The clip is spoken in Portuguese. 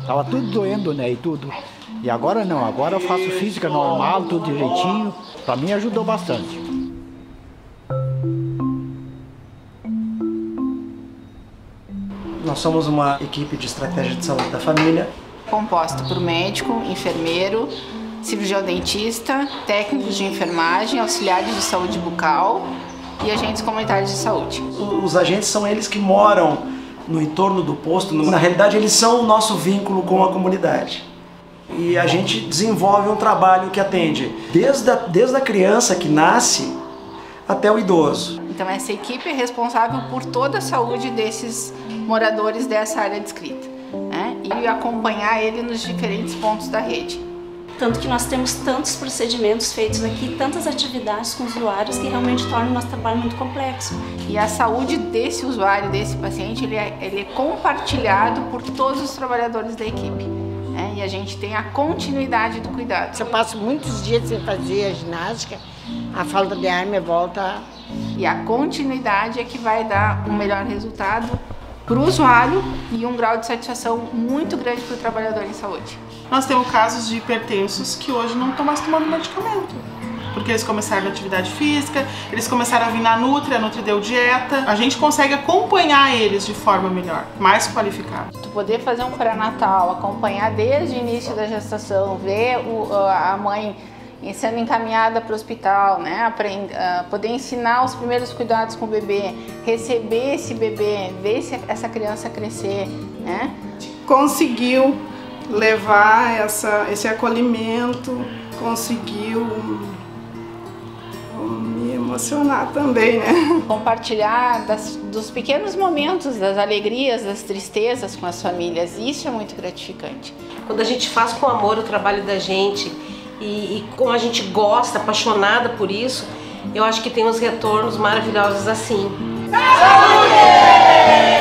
Tava tudo doendo, né, e tudo. E agora não, agora eu faço física normal, tudo direitinho. Para mim ajudou bastante. Nós somos uma equipe de estratégia de saúde da família. Composta por médico, enfermeiro, cirurgião dentista, técnicos de enfermagem, auxiliares de saúde bucal e agentes comunitários de saúde. Os agentes são eles que moram no entorno do posto. Na realidade, eles são o nosso vínculo com a comunidade. E a gente desenvolve um trabalho que atende desde a criança que nasce até o idoso. Então essa equipe é responsável por toda a saúde desses moradores dessa área descrita, né? E acompanhar ele nos diferentes pontos da rede. Tanto que nós temos tantos procedimentos feitos aqui, tantas atividades com usuários que realmente tornam o nosso trabalho muito complexo. E a saúde desse usuário, desse paciente, ele é compartilhado por todos os trabalhadores da equipe. E a gente tem a continuidade do cuidado. Se eu passo muitos dias sem fazer a ginástica, a falta de ar me volta. E a continuidade é que vai dar um melhor resultado para o usuário e um grau de satisfação muito grande para o trabalhador em saúde. Nós temos casos de hipertensos que hoje não estão mais tomando medicamento, porque eles começaram a atividade física, eles começaram a vir na Nutri, a Nutri deu dieta. A gente consegue acompanhar eles de forma melhor, mais qualificada. Tu poder fazer um pré-natal, acompanhar desde o início da gestação, ver a mãe sendo encaminhada para o hospital, né? Poder ensinar os primeiros cuidados com o bebê, receber esse bebê, ver essa criança crescer, né? Conseguiu levar esse acolhimento, conseguiu me emocionar também, né? Compartilhar dos pequenos momentos, das alegrias, das tristezas com as famílias, isso é muito gratificante. Quando a gente faz com amor o trabalho da gente e como a gente gosta, apaixonada por isso, eu acho que tem uns retornos maravilhosos assim. Saúde!